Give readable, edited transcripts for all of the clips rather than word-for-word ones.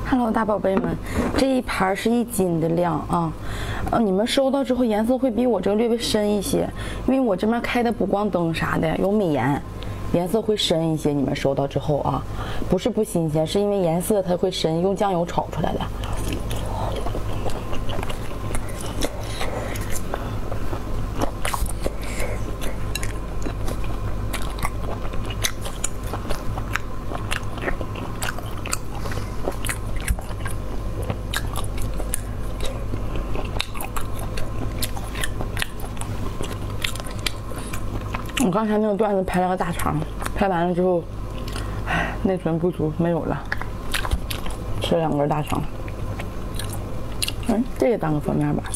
Hello， 大宝贝们，这一盘是1斤的量啊。你们收到之后颜色会比我这个略微深一些，因为我这边开的补光灯啥的，有美颜，颜色会深一些。你们收到之后啊，不是不新鲜，是因为颜色它会深，用酱油炒出来的。我刚才那个段子拍了个大肠，拍完了之后，内存不足，没有了，吃了2根大肠。这个当个封面吧。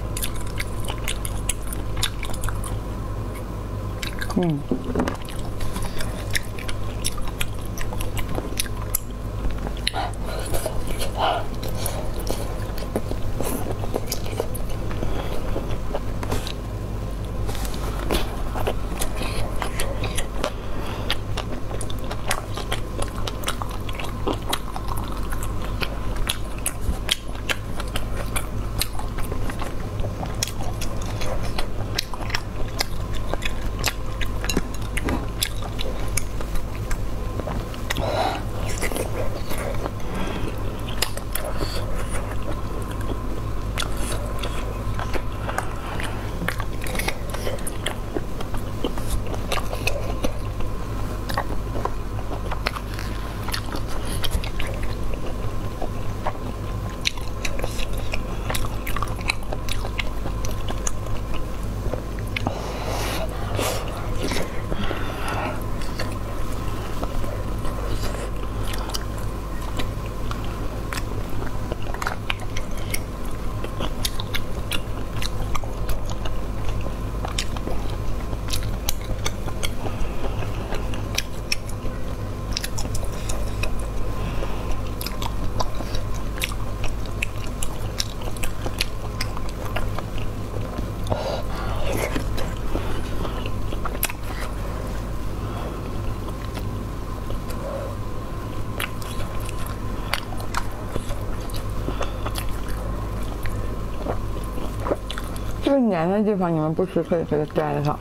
这个黏的地方你们不吃，可以给它摘上。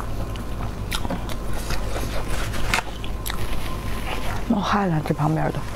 冒汗了，这旁边的。